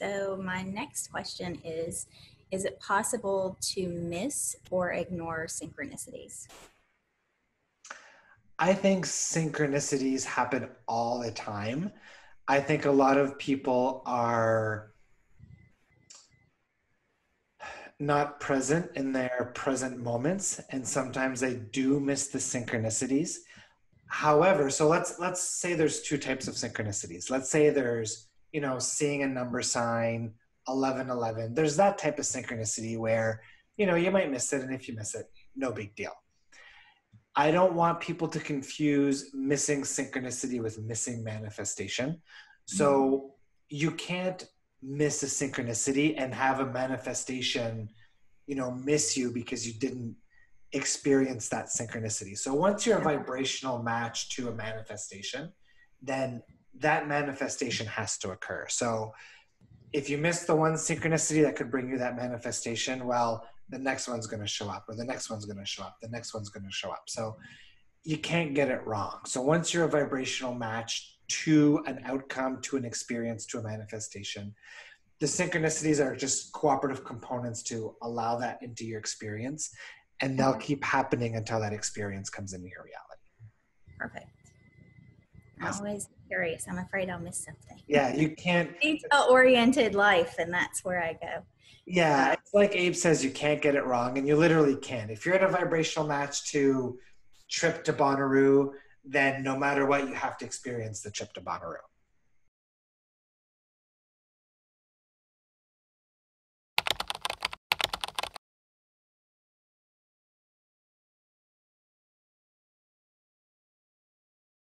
So my next question is it possible to miss or ignore synchronicities? I think synchronicities happen all the time. I think a lot of people are not present in their present moments, and sometimes they do miss the synchronicities. However, so let's say there's two types of synchronicities. Let's say there's, seeing a number sign, 1111. There's that type of synchronicity where, you might miss it, and if you miss it, no big deal. I don't want people to confuse missing synchronicity with missing manifestation. So you can't miss a synchronicity and have a manifestation, miss you because you didn't experience that synchronicity. So once you're a vibrational match to a manifestation, then that manifestation has to occur. So if you miss the one synchronicity that could bring you that manifestation, well, the next one's going to show up, or the next one's going to show up, the next one's going to show up. So you can't get it wrong. So once you're a vibrational match to an outcome, to an experience, to a manifestation, the synchronicities are just cooperative components to allow that into your experience, and they'll keep happening until that experience comes into your reality. Perfect. I'm Awesome. always curious. I'm afraid I'll miss something. Yeah, you can't. Detail-oriented life, and that's where I go. Yeah, it's like Abe says, you can't get it wrong, and you literally can't. If you're at a vibrational match to trip to Bonnaroo, then no matter what, you have to experience the trip to Bonnaroo.